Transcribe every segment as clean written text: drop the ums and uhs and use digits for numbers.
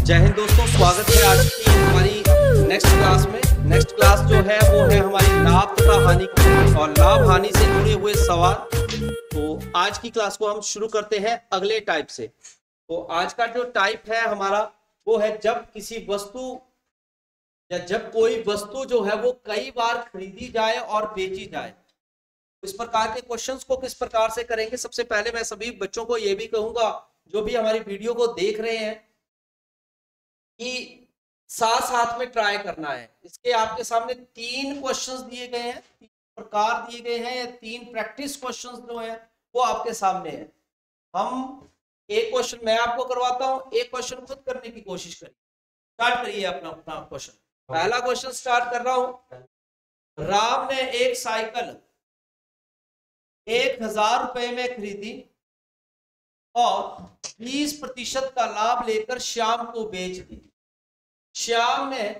जय हिंद दोस्तों, स्वागत है आज की हमारी नेक्स्ट क्लास में। नेक्स्ट क्लास जो है वो है हमारी लाभ तथा हानि की और लाभ हानि से जुड़े हुए सवाल। तो आज की क्लास को हम शुरू करते हैं अगले टाइप से। तो आज का जो टाइप है हमारा वो है जब किसी वस्तु या जब कोई वस्तु जो है वो कई बार खरीदी जाए और बेची जाए। इस प्रकार के क्वेश्चंस को किस प्रकार से करेंगे, सबसे पहले मैं सभी बच्चों को ये भी कहूंगा जो भी हमारी वीडियो को देख रहे हैं कि साथ साथ में ट्राई करना है। इसके आपके सामने 3 क्वेश्चंस दिए गए हैं, 3 प्रकार दिए गए हैं या 3 प्रैक्टिस क्वेश्चंस जो है वो आपके सामने है। हम एक क्वेश्चन मैं आपको करवाता हूं, एक क्वेश्चन खुद करने की कोशिश करिए। स्टार्ट करिए अपना अपना क्वेश्चन। पहला क्वेश्चन स्टार्ट कर रहा हूं। राम ने एक साइकिल 1000 रुपए में खरीदी और 20% का लाभ लेकर श्याम को बेच दी। श्याम ने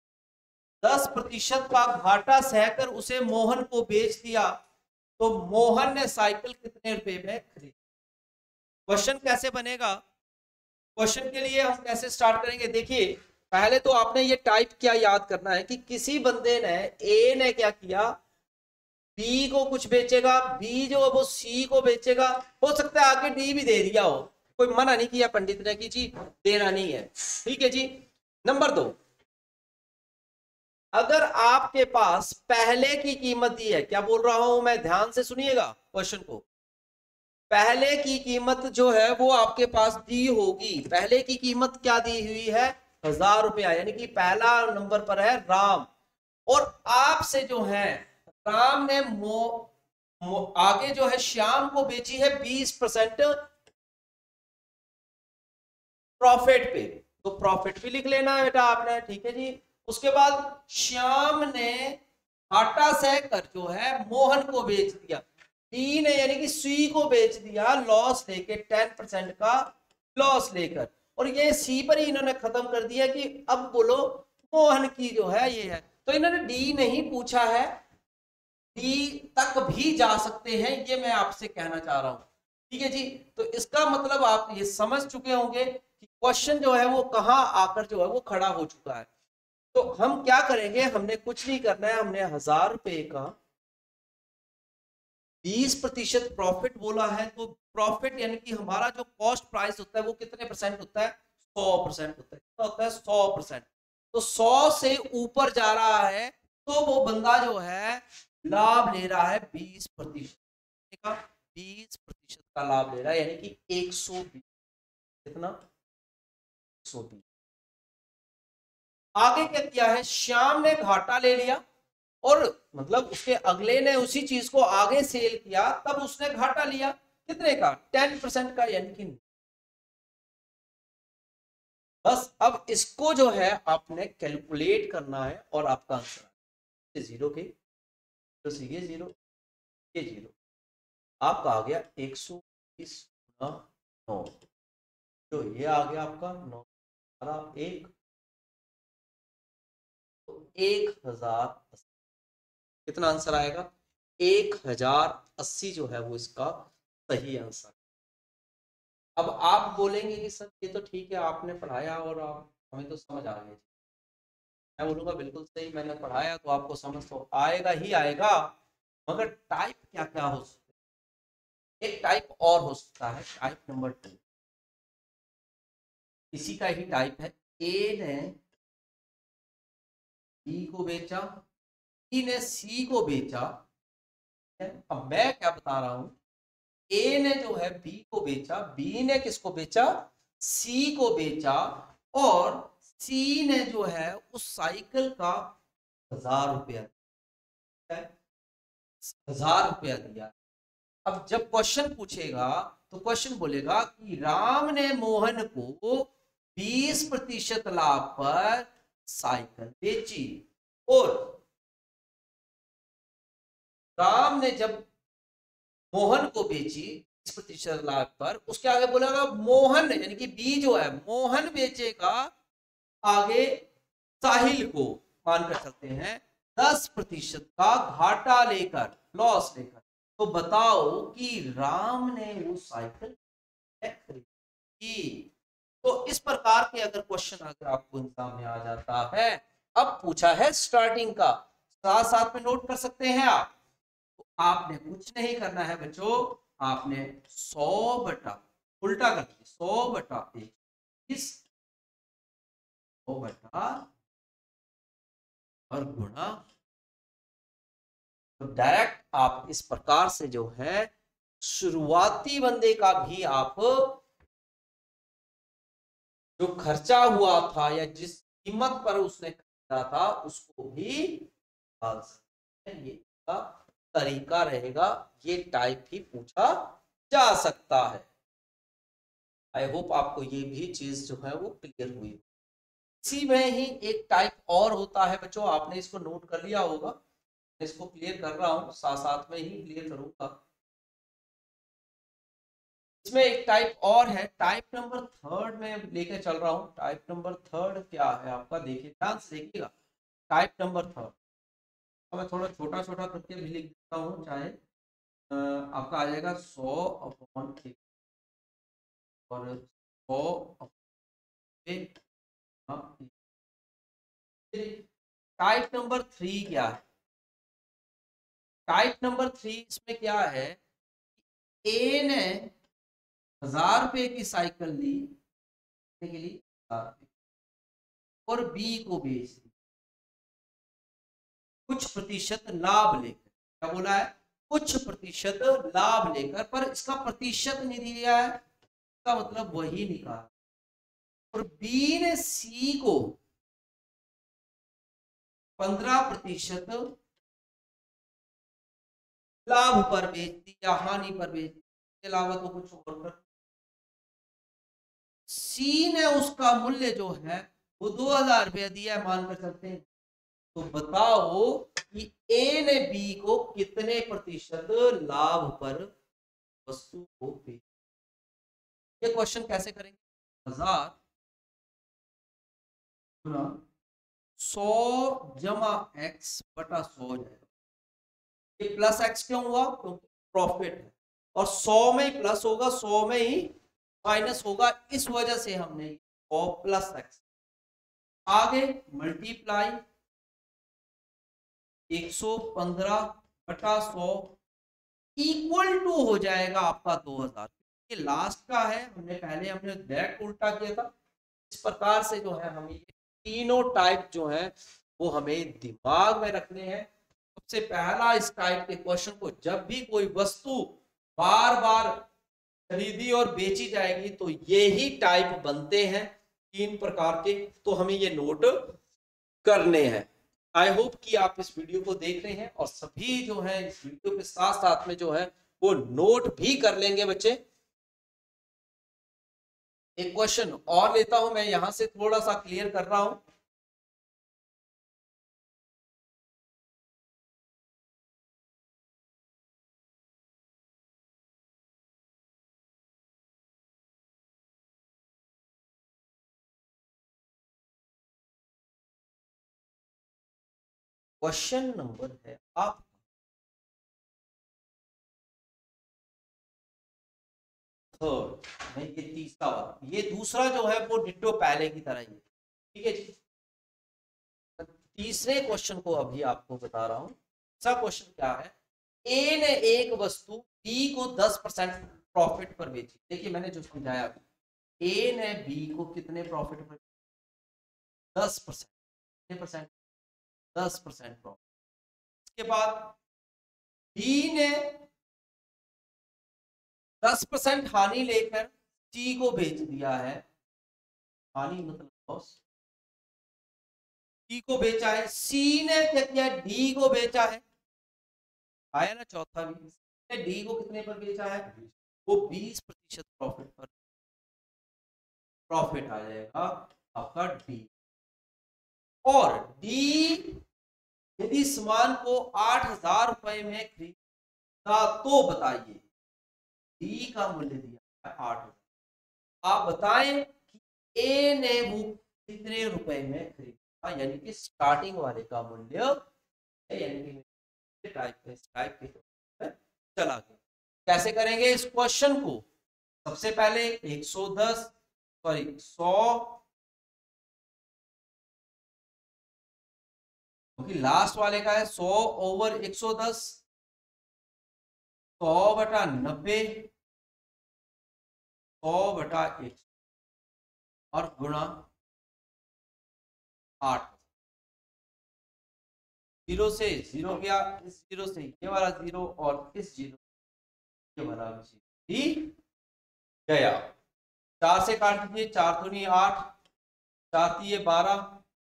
10% का घाटा सहकर उसे मोहन को बेच दिया, तो मोहन ने साइकिल कितने रुपए में खरीदी। क्वेश्चन कैसे बनेगा, क्वेश्चन के लिए हम कैसे स्टार्ट करेंगे। देखिए पहले तो आपने ये टाइप क्या याद करना है कि किसी बंदे ने ए ने क्या किया, बी को कुछ बेचेगा, बी जो वो सी को बेचेगा, हो सकता है आगे डी भी दे दिया हो, कोई मना नहीं किया पंडित ने कि जी देना नहीं है, ठीक है जी। नंबर 2, अगर आपके पास पहले की कीमत दी है, क्या बोल रहा हूं मैं, ध्यान से सुनिएगा क्वेश्चन को। पहले की कीमत जो है वो आपके पास दी होगी। पहले की कीमत क्या दी हुई है, 1000 रुपया, यानी कि पहला नंबर पर है राम। और आपसे जो है राम ने आगे जो है श्याम को बेची है 20% प्रॉफिट पे, तो प्रॉफिट भी लिख लेना है बेटा आपने, ठीक है जी। उसके बाद श्याम ने घाटा सहकर जो है मोहन को बेच दिया, बी ने यानी कि सी को बेच दिया लॉस लेके, 10% का लॉस लेकर। और ये सी पर ही इन्होंने खत्म कर दिया कि अब बोलो मोहन की जो है ये है। तो इन्होंने डी नहीं पूछा है, डी तक भी जा सकते हैं, ये मैं आपसे कहना चाह रहा हूं, ठीक है जी। तो इसका मतलब आप ये समझ चुके होंगे कि क्वेश्चन जो है वो कहां आकर जो है वो खड़ा हो चुका है। तो हम क्या करेंगे, हमने कुछ नहीं करना है, हमने 1000 रुपए का 20% प्रॉफिट बोला है, तो प्रॉफिट यानी कि हमारा जो कॉस्ट प्राइस होता है वो कितने परसेंट होता है, 100% होता है। कितना होता है, 100%। तो 100 से ऊपर जा रहा है तो वो बंदा जो है लाभ ले रहा है 20% का, 20% का लाभ ले रहा है, यानी कि 120। कितना, 120। आगे क्या किया है, श्याम ने घाटा ले लिया और मतलब उसके अगले ने उसी चीज को आगे सेल किया, तब उसने घाटा लिया कितने का, 10% का, यानी कि बस अब इसको जो है आपने कैलकुलेट करना है और आपका आंसर 0 के तो ये 0 ये 0 आपका आ गया 120 गुना 9, तो ये आ गया आपका 9 1 तो 1080। कितना आंसर आएगा, 1080 जो है वो इसका सही आंसर। अब आप बोलेंगे कि सर ये तो ठीक है आपने पढ़ाया और हमें तो समझ आ गई। मैं बोलूंगा बिल्कुल सही, मैंने पढ़ाया तो आपको समझ तो आएगा ही आएगा, मगर टाइप क्या क्या हो सकता है, एक टाइप और हो सकता है, टाइप नंबर 2। इसी का ही टाइप है, ए ने बी को बेचा, बी ने सी को बेचा। अब मैं क्या बता रहा हूं, ए ने जो है बी को बेचा, बी ने किसको बेचा, सी को बेचा, और सी ने जो है उस साइकिल का 1000 रुपया, 1000 रुपया दिया। अब जब क्वेश्चन पूछेगा तो क्वेश्चन बोलेगा कि राम ने मोहन को 20% लाभ पर साइकिल बेची, और राम ने जब मोहन को बेची 20% लाभ पर, उसके आगे बोलेगा मोहन यानी कि बी जो है मोहन बेचेगा आगे साहिल को, मानकर चलते हैं 10% का घाटा लेकर, लॉस लेकर। तो बताओ कि राम ने वो साइकिल खरीदी, तो इस प्रकार के अगर क्वेश्चन अगर आपको एग्जाम में आ जाता है, अब पूछा है स्टार्टिंग का, साथ साथ में नोट कर सकते हैं आप। तो आपने कुछ नहीं करना है बच्चों, आपने 100 बटा उल्टा कर दिया 100 बटा 21 100 बटा और गुणा। तो डायरेक्ट आप इस प्रकार से जो है शुरुआती बंदे का भी आप जो खर्चा हुआ था या जिस कीमत पर उसने खरीदा था उसको भी डाल सकते हैं। ये का तरीका रहेगा, ये टाइप भी पूछा जा सकता है। आई होप आपको ये भी चीज जो है वो क्लियर हुई। इसी में ही एक टाइप और होता है बच्चों, आपने इसको नोट कर लिया होगा, मैं इसको क्लियर कर रहा हूं, साथ साथ में ही क्लियर करूंगा। इसमें एक टाइप और है, टाइप नंबर 3 में लेके चल रहा हूं। टाइप नंबर 3 क्या है आपका, देखिए ध्यान से देखिएगा। टाइप नंबर 3 मैं थोड़ा छोटा छोटा करके भी लिख देता हूँ, चाहे आपका आ जाएगा 100 अपॉन और 100 टाइप नंबर 3 क्या है? टाइप नंबर 3 इसमें क्या है, ए ने 1000 रुपए की साइकिल ली के लिए 1000 रुपए और बी को बेच दी कुछ प्रतिशत लाभ लेकर। क्या बोला है? कुछ प्रतिशत लाभ लेकर, पर इसका प्रतिशत नहीं दिया है, इसका मतलब वही निकाला। और बी ने सी को 15% लाभ पर बेच दी या हानि पर बेच दी, इसके अलावा तो कुछ और कर। सी ने उसका मूल्य जो है वो 2000 रुपया दिया है, मानकर चलते हैं। तो बताओ कि ए ने बी को कितने प्रतिशत लाभ पर वस्तु को बेच। ये क्वेश्चन कैसे करेंगे? 1000 गुना 100 जमा x बटा 100 जाएगा। ये प्लस x क्यों हुआ? क्योंकि प्रॉफिट है, और 100 में ही प्लस होगा, 100 में ही माइनस होगा, इस वजह से हमने प्लस x। आगे मल्टीप्लाई 115 बटा 100 इक्वल टू हो जाएगा आपका 2000। ये लास्ट का है, हमने डायरेक्ट उल्टा किया था। इस प्रकार से जो है हमें ये तीनों टाइप जो है वो हमें दिमाग में रखने हैं। सबसे पहला इस टाइप के क्वेश्चन को, जब भी कोई वस्तु बार बार खरीदी और बेची जाएगी तो ये ही टाइप बनते हैं 3 प्रकार के, तो हमें ये नोट करने हैं। आई होप कि आप इस वीडियो को देख रहे हैं और सभी जो है इस वीडियो के साथ साथ में जो है वो नोट भी कर लेंगे बच्चे। एक क्वेश्चन और लेता हूं मैं, यहां से थोड़ा सा क्लियर कर रहा हूं। क्वेश्चन नंबर है आप थर्ड में, ये तीसरा वाला, ये दूसरा जो है वो डिट्टो पहले की तरह ही है। ठीक है जी। तीसरे क्वेश्चन को अभी आपको बता रहा हूं। तीसरा क्वेश्चन क्या है, ए ने एक वस्तु बी को 10% प्रॉफिट पर बेची। देखिए मैंने जो समझाया, ए ने बी को कितने प्रॉफिट पर? 10%। कितने परसेंट? 10% प्रॉफिट। इसके बाद बी ने 10% हानि लेकर सी को बेच दिया है। हानि मतलब लॉस। सी को बेचा है, सी ने क्या किया? डी को बेचा है। आया ना चौथा भी, डी को कितने पर बेचा है? वो 20% प्रॉफिट पर। प्रॉफिट आ जाएगा आपका डी। और डी यदि सामान को 8000 रुपए में खरीदा तो बताइए, डी का मूल्य दिया है 8000, आप बताएं कि ए ने वो कितने रुपए में खरीदा, यानी कि स्टार्टिंग वाले का मूल्य, यानी कि टाइप के चला गया। कैसे करेंगे इस क्वेश्चन को? सबसे पहले 110 सॉरी 100, क्योंकि लास्ट वाले का है 100 ओवर 110, 100/90, 100/100 और गुणा 8। 0 से 0 गया, इस 0 से ये वाला 0 और इस 0 ये वाला 0 ही गया। 4 से काट दीजिए, 4 दूनी 8, 4 दिए 12,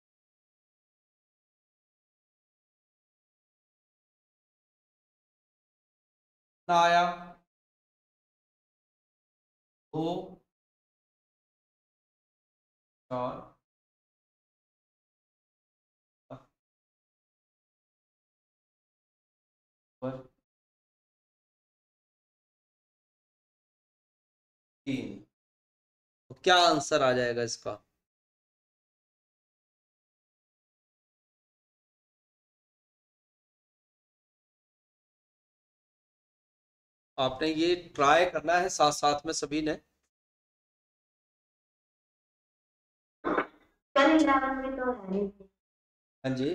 आया 2 4 3। तो क्या आंसर आ जाएगा इसका? आपने ये ट्राई करना है साथ साथ में सभी ने। में तो है। हाँ जी,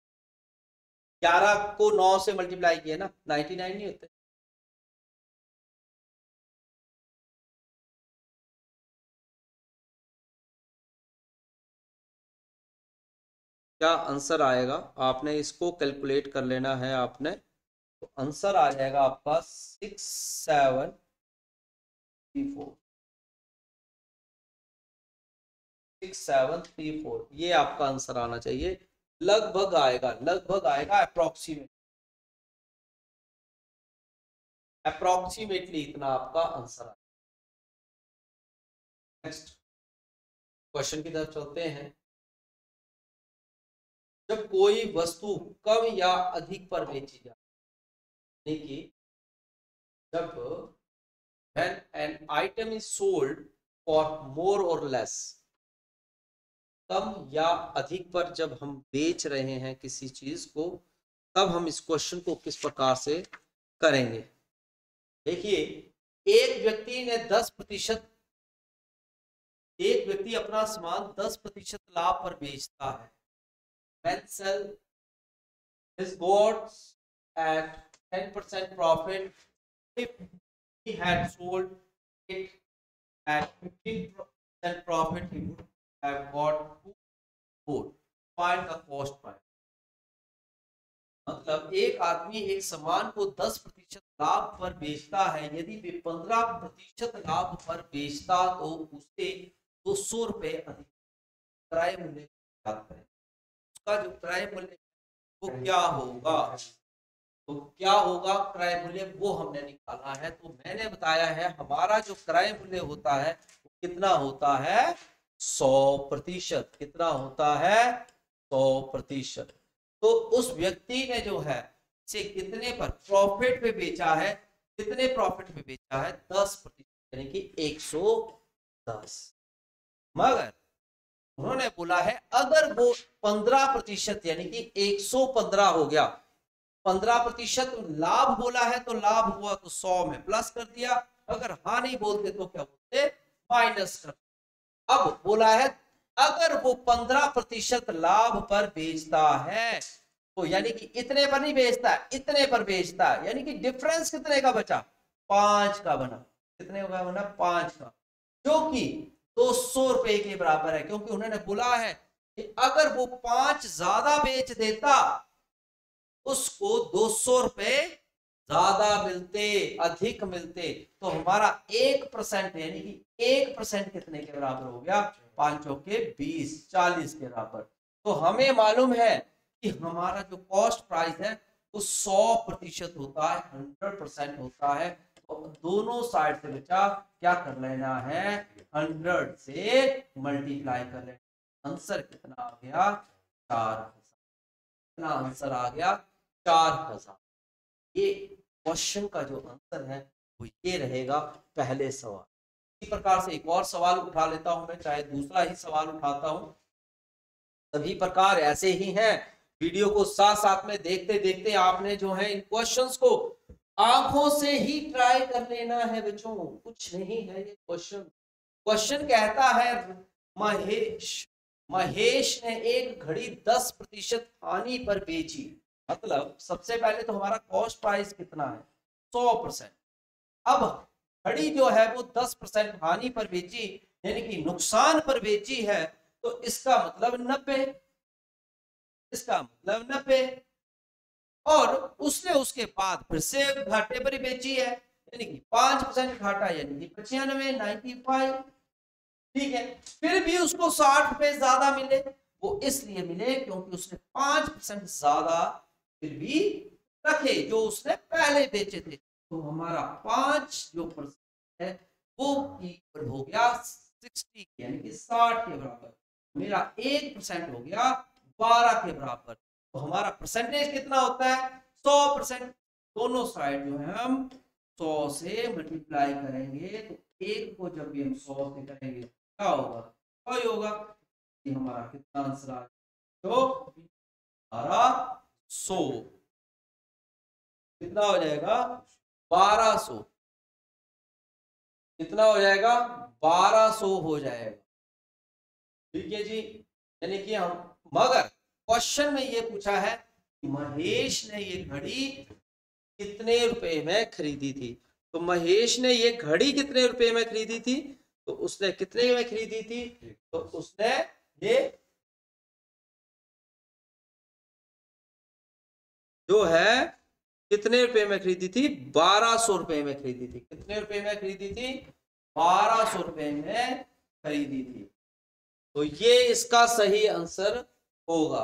11 को 9 से मल्टीप्लाई किया ना, 99 नहीं होते। क्या आंसर आएगा? आपने इसको कैलकुलेट कर लेना है आपने। तो आंसर आ जाएगा आपका 6734। 6734 ये आपका आंसर आना चाहिए। लगभग आएगा, लगभग आएगा, अप्रोक्सीमेटली इतना आपका आंसर आएगा। नेक्स्ट क्वेश्चन की तरफ चलते हैं। जब कोई वस्तु कम या अधिक पर बेची जाए, देखिए जब when an item is sold for more or less, कम या अधिक पर जब हम बेच रहे हैं किसी चीज को, तब हम इस क्वेश्चन को किस प्रकार से करेंगे। देखिए एक व्यक्ति ने 10%, एक व्यक्ति अपना सामान 10% लाभ पर बेचता है। When sell his goods at 10% profit, if he had sold it at 15% profit, he would have got 2 good. Find the cost price. मतलब एक आदमी एक सामान को 10% लाभ पर बेचता है, यदि वे 15% लाभ पर बेचता तो उसे 200 रुपए अधिक क्रय मूल्य प्राप्त करें। उसका जो क्रय मूल्य वो क्या होगा? तो क्या होगा क्रय मूल्य, वो हमने निकाला है। तो मैंने बताया है हमारा जो क्रय मूल्य होता है वो कितना होता है? 100%। कितना होता है? 100%। तो उस व्यक्ति ने जो है इसे कितने पर प्रॉफिट पे बेचा है? कितने प्रॉफिट पे बेचा है? 10%, यानी कि 110। मगर उन्होंने बोला है अगर वो 15% यानी कि 115 हो गया, 15% लाभ बोला है तो लाभ हुआ तो 100 में प्लस कर दिया, अगर हानि बोलते तो क्या बोलते? माइनस कर। अब बोला है अगर वो 15% लाभ पर बेचता है तो यानी कि इतने पर नहीं बेचता, इतने पर बेचता है, यानी कि डिफरेंस कितने का बचा? 5 का बना। कितने का बना? 5 का, जो कि 200 रुपए के बराबर है। क्योंकि उन्होंने बोला है कि अगर वो 5 ज्यादा बेच देता उसको 200 रुपए ज्यादा मिलते, अधिक मिलते। तो हमारा 1% यानी कि 1% कितने के बराबर हो गया? 5 चौके 20, 40 के बराबर। तो हमें मालूम है कि हमारा जो कॉस्ट प्राइस है वो 100% होता है, 100% होता है। तो दोनों साइड से बचा क्या कर लेना है? 100 से मल्टीप्लाई कर लेना। आंसर कितना आ गया? 4000। कितना आंसर आ गया? 4000। ये क्वेश्चन का जो आंसर है वो ये रहेगा पहले सवाल। इसी प्रकार से एक और सवाल उठा लेता हूं मैं, चाहे दूसरा ही सवाल उठाता हूं। सभी प्रकार ऐसे ही हैं। वीडियो को साथ साथ में देखते देखते आपने जो है इन क्वेश्चंस को आंखों से ही ट्राई कर लेना है बच्चों, कुछ नहीं है ये क्वेश्चन। क्वेश्चन कहता है महेश ने एक घड़ी 10% हानि पर बेची। मतलब सबसे पहले तो हमारा कॉस्ट प्राइस कितना है 100%। अब घड़ी जो है वो 10% हानि पर बेची यानी कि नुकसान पर बेची है, तो इसका मतलब 90, इसका मतलब 90। और उसने उसके बाद फिर से घाटे पर ही बेची है यानी कि 5% घाटा यानी कि 95। ठीक है, फिर भी उसको 60 रुपए ज्यादा मिले। वो इसलिए मिले क्योंकि उसने 5% ज्यादा फिर भी रखे जो उसने पहले बेचे थे। तो हमारा 5 जो % है वो इक्वल हो गया 60 यानी कि 60 के बराबर। मेरा 1% हो गया 12 के बराबर। तो हमारा परसेंटेज कितना होता है 100%। दोनों साइड जो है हम 100 से मल्टीप्लाई करेंगे, तो एक को जब भी हम 100 से करेंगे क्या होगा, वही होगा। ये हमारा कितना आंसर आ तो 1200 कितना हो जाएगा 1200, कितना हो जाएगा 1200 हो जाएगा। ठीक है जी, यानी कि हम मगर क्वेश्चन में ये पूछा है कि महेश ने ये घड़ी कितने रुपए में खरीदी थी। तो महेश ने ये घड़ी कितने रुपए में खरीदी थी, तो उसने कितने में खरीदी थी, तो उसने ये जो है कितने रुपए में खरीदी थी 1200 रुपए में खरीदी थी। कितने रुपए में खरीदी थी 1200 रुपए में खरीदी थी। तो ये इसका सही आंसर होगा।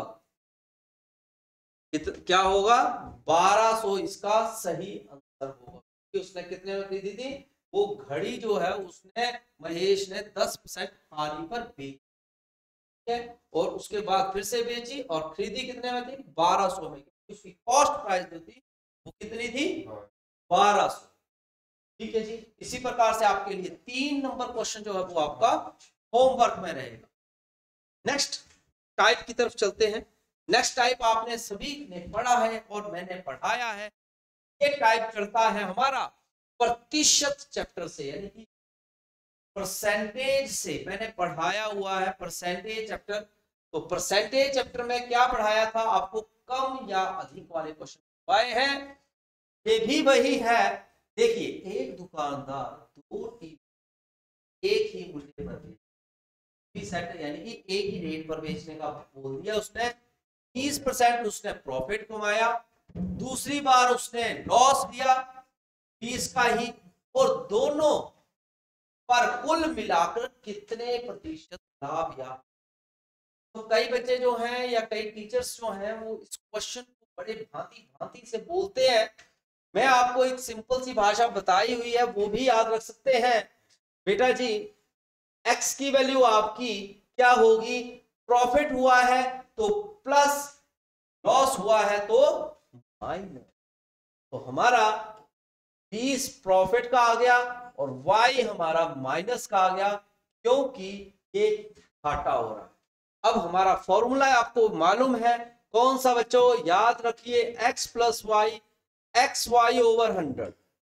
क्या होगा 1200 इसका सही आंसर होगा। उसने कितने में खरीदी थी, वो घड़ी जो है उसने महेश ने 10% हानि पर बेची है और उसके बाद फिर से बेची और खरीदी कितने में थी 1200 में। उसकी कॉस्ट प्राइस जो थी वो कितनी थी 1200। ठीक है जी, इसी प्रकार से आपके लिए 3 नंबर क्वेश्चन जो है वो आपका होमवर्क में रहेगा। नेक्स्ट टाइप की तरफ चलते हैं। नेक्स्ट टाइप आपने सभी ने पढ़ा है और मैंने पढ़ाया है। ये टाइप चलता है हमारा प्रतिशत चैप्टर से यानी कि परसेंटेज से। मैंने पढ़ाया हुआ है परसेंटेज चैप्टर। तो परसेंटेज चैप्टर में क्या पढ़ाया था आपको, कम या अधिक वाले क्वेश्चन पढ़ाए हैं। ये भी वही है। देखिए, एक दुकानदार 2 टीवी एक ही मूल्य पर सेट यानी कि एक ही रेट पर बेचने का बोल दिया उसने। 30% उसने प्रॉफिट कमाया, दूसरी बार उसने लॉस लिया 20 का ही, और दोनों पर कुल मिलाकर कितने प्रतिशत लाभ या। तो कई बच्चे जो हैं या कई टीचर्स जो हैं वो इस क्वेश्चन को बड़े भांति भांति से बोलते हैं। मैं आपको एक सिंपल सी भाषा बताई हुई है, वो भी याद रख सकते हैं। बेटा जी, x की वैल्यू आपकी क्या होगी, प्रॉफिट हुआ है तो प्लस, लॉस हुआ है तो माइनस। तो हमारा 20 प्रॉफिट का आ गया और y हमारा माइनस का आ गया क्योंकि ये घाटा हो रहा है। अब हमारा फॉर्मूला आपको मालूम है कौन सा बच्चों, याद रखिए x plus y, x y over 100।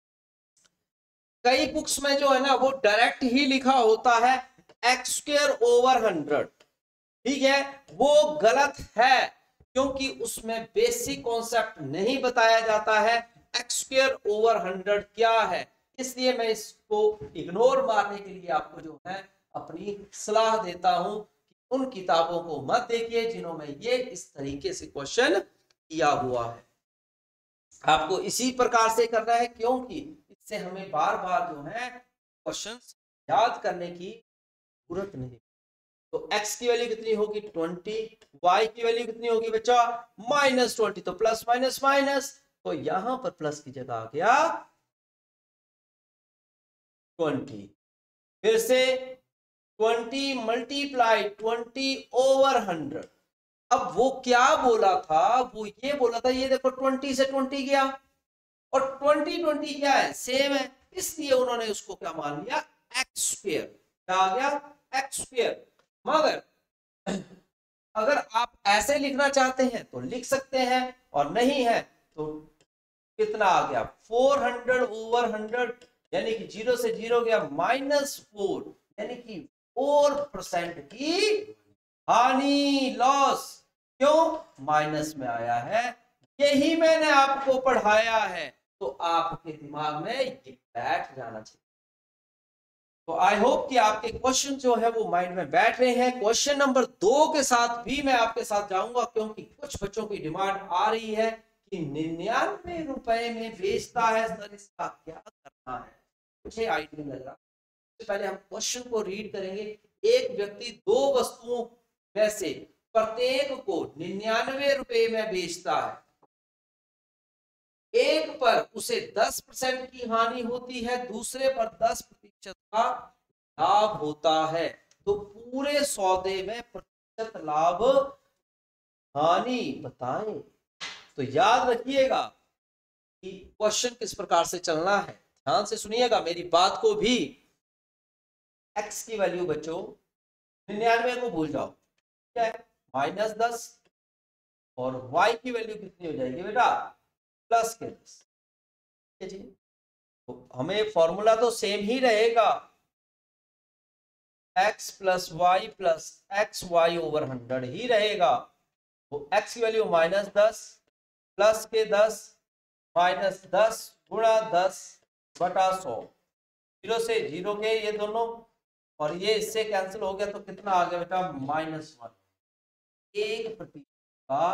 कई बुक्स में जो है ना वो डायरेक्ट ही लिखा होता है एक्स स्क्वायर ओवर 100। ठीक है, वो गलत है क्योंकि उसमें बेसिक कॉन्सेप्ट नहीं बताया जाता है एक्स स्क्वायर ओवर 100 क्या है। इसलिए मैं इसको इग्नोर मारने के लिए आपको जो है अपनी सलाह देता हूं कि उन किताबों को मत देखिए जिन्होंने ये इस तरीके से क्वेश्चन किया हुआ है। आपको इसी प्रकार से करना है क्योंकि इससे हमें बार बार जो है क्वेश्चंस याद करने की जरूरत नहीं। तो x की वैल्यू कितनी होगी 20, y की वैल्यू कितनी होगी बच्चा -20। तो प्लस माइनस माइनस, तो यहां पर प्लस की जगह आ गया 20। फिर से 20 मल्टीप्लाई 20 ओवर 100। अब वो क्या बोला था, वो ये बोला था ये देखो 20 से 20 गया और 20 क्या है सेम है, इसलिए उन्होंने उसको क्या मान लिया एक्स स्क्वायर। क्या आ गया एक्स स्क्वायर। मगर अगर आप ऐसे लिखना चाहते हैं तो लिख सकते हैं और नहीं है तो कितना आ गया 400 ओवर 100 यानी कि 0 से 0 गया -4 यानी कि 4% की हानि, लॉस। क्यों माइनस में आया है? यही मैंने आपको पढ़ाया है, तो आपके दिमाग में ये बैठ जाना चाहिए। तो आई होप कि आपके क्वेश्चन जो है वो माइंड में बैठ रहे हैं। क्वेश्चन नंबर 2 के साथ भी मैं आपके साथ जाऊंगा, क्योंकि कुछ बच्चों की डिमांड आ रही है कि 99 रुपए में बेचता है सर, इसका क्या करना है? मुझे आइडिया लग रहा। पहले हम क्वेश्चन को रीड करेंगे। एक व्यक्ति 2 वस्तुओं में से प्रत्येक को 99 रुपए में बेचता है। एक पर उसे 10% की हानि होती है, दूसरे पर 10% का लाभ होता है। तो पूरे सौदे में प्रतिशत लाभ हानि बताएं। तो याद रखिएगा कि क्वेश्चन किस प्रकार से चलना है, ध्यान से सुनिएगा मेरी बात को भी। x की वैल्यू बच्चों 99 को भूल जाओ, क्या है -10, और y की वैल्यू कितनी हो जाएगी बेटा +10। जी, तो हमें फॉर्मूला तो सेम ही रहेगा, x + y + xy/100 ही रहेगा। तो x की वैल्यू -10 +10 -10 गुणा 10/100, 0 से 0 के ये दोनों, और ये इससे कैंसिल हो गया, तो कितना आ गया बेटा -1। 1% का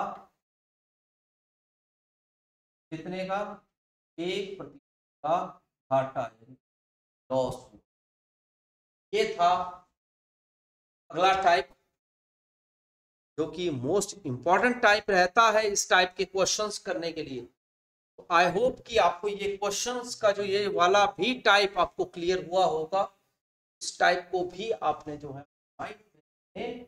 कितने का 1% का घाटा है, लॉस। ये था अगला टाइप, जो कि मोस्ट इंपॉर्टेंट टाइप रहता है इस टाइप के क्वेश्चंस करने के लिए। तो आई होप कि आपको ये क्वेश्चंस का जो ये वाला भी टाइप आपको क्लियर हुआ होगा। इस टाइप को भी आपने जो है माइंड।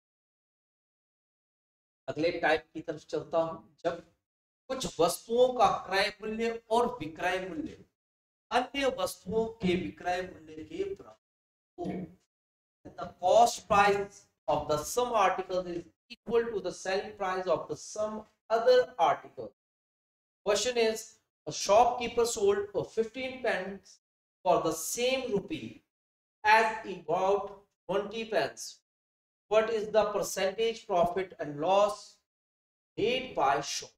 अगले टाइप की तरफ चलता हूं। जब कुछ वस्तुओं का क्रय मूल्य और विक्रय मूल्य अन्य वस्तुओं के विक्रय मूल्य के बराबर हो, the cost price of the some articles is equal to the selling price of the some other article. Question is, a shopkeeper sold for 15 pence for the same rupee as he bought 20 pence. What is the percentage profit and loss made by shop?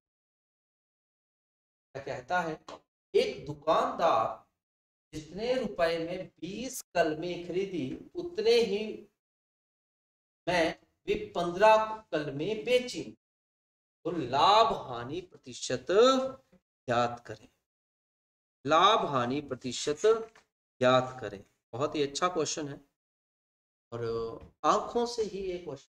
क्या कहता है, एक दुकानदार जितने रुपए में 20 कलमें खरीदी, उतने ही में वे 15 कलमें बेची। तो लाभ हानि प्रतिशत याद करें, लाभ हानि प्रतिशत याद करें। बहुत ही अच्छा क्वेश्चन है, और आंखों से ही ये क्वेश्चन,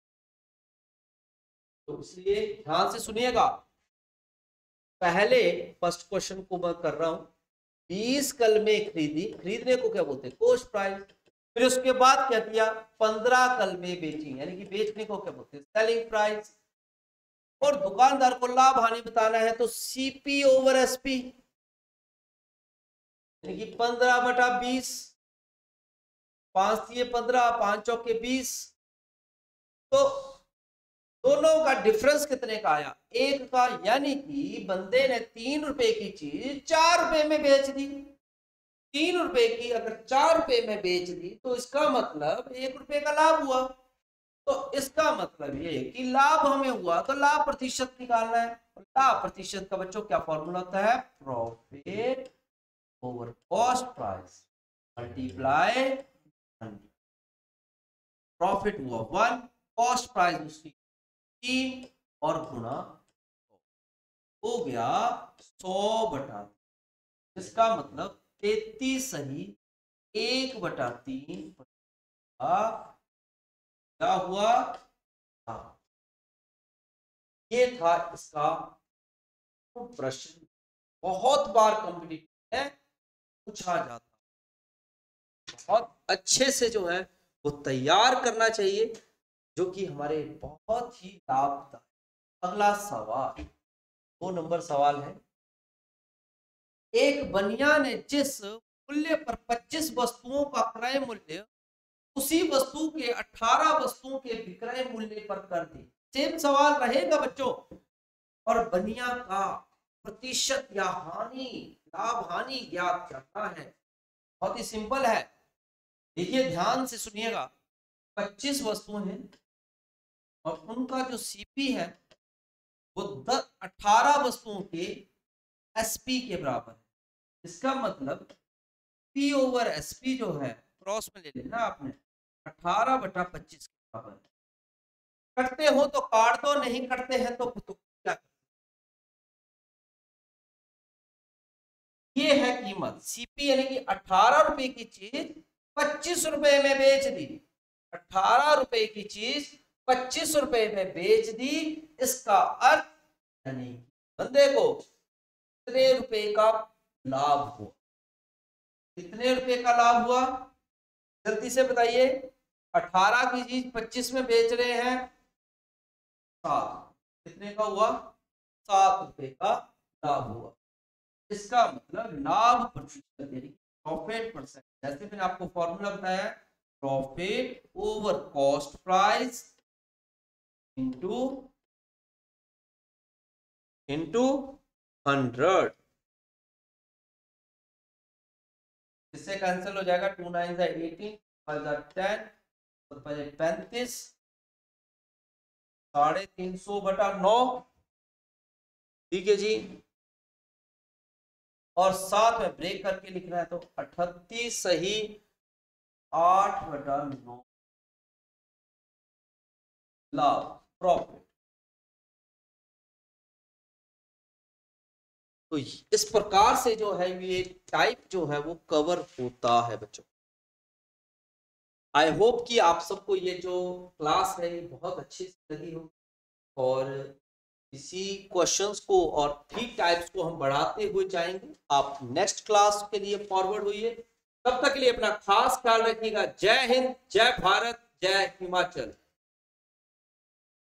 तो इसलिए ध्यान से सुनिएगा। पहले फर्स्ट क्वेश्चन को मैं कर रहा हूं, 20 कलमें खरीदी, खरीदने को क्या बोलते हैं कॉस्ट प्राइस। फिर उसके बाद क्या किया, 15 कलमें बेची, यानी कि बेचने को क्या बोलते हैं सेलिंग प्राइस। और दुकानदार को लाभ हानि बताना है, तो CP/SP, यानी कि 15/20, 5 × 15, 5 चौके 20। तो दोनों का डिफरेंस कितने का आया, 1 का। यानी कि बंदे ने 3 रुपए की चीज 4 रुपए में बेच दी। 3 रुपए की अगर 4 रुपए में बेच दी, तो इसका मतलब 1 रुपए का लाभ हुआ। तो इसका मतलब ये कि लाभ हमें हुआ, तो लाभ प्रतिशत निकालना है। लाभ प्रतिशत का बच्चों क्या फॉर्मूला होता है, profit over cost price multiply 100। Profit हुआ 1, कॉस्ट प्राइस उसकी 3, और गुणा हो गया 100/, इसका मतलब 33 सही 1/3 क्या हुआ। ये था इसका प्रश्न, बहुत बार कॉम्पिटिटिव में पूछा जाता, बहुत अच्छे से जो है वो तैयार करना चाहिए, जो कि हमारे बहुत ही लाभदायक। अगला सवाल 2 नंबर सवाल है, एक बनिया ने जिस मूल्य पर 25 वस्तुओं का क्रय मूल्य उसी वस्तु के 18 वस्तुओं के विक्रय मूल्य पर कर दी। सेम सवाल रहेगा बच्चों, और बनिया का प्रतिशत या हानि, लाभ हानि ज्ञात करना है। बहुत ही सिंपल है, देखिए ध्यान से सुनिएगा, 25 वस्तुएं हैं और उनका जो सीपी है वो 18 वस्तुओं के एसपी के बराबर है। इसका मतलब पी ओवर एसपी जो है क्रॉस में ले लेना आपने, 18/25 के बराबर है। करते हो तो काट दो, नहीं करते हैं तो क्या। ये है कीमत सीपी, यानी कि 18 रुपए की चीज 25 रुपए में बेच दी। 18 रुपए की चीज 25 रुपए में बेच दी, इसका अर्थ यानी बंदे को कितने रुपए का लाभ हुआ। कितने रुपए का लाभ हुआ जल्दी से बताइए। 18 की चीज 25 में बेच रहे हैं, 7, कितने का हुआ, 7 रुपए का लाभ हुआ। इसका मतलब लाभ प्रतिशत यानी प्रॉफिट परसेंट, जैसे मैंने आपको फॉर्मूला बताया, profit over cost price into 100। इससे कैंसिल हो जाएगा, 2 9 18, 5 10 और 5 35, 350/9, ठीक है जी। और साथ में ब्रेक करके लिखना है तो 38 सही 8/9 लाभ प्रॉफिट। तो इस प्रकार से जो है ये टाइप जो है वो कवर होता है बच्चों। आई होप कि आप सबको ये जो क्लास है ये बहुत अच्छी लगी हो, और इसी क्वेश्चंस को और 3 टाइप्स को हम बढ़ाते हुए जाएंगे। आप नेक्स्ट क्लास के लिए फॉरवर्ड होइए। तब तक के लिए अपना खास ख्याल रखिएगा। जय हिंद, जय भारत, जय हिमाचल।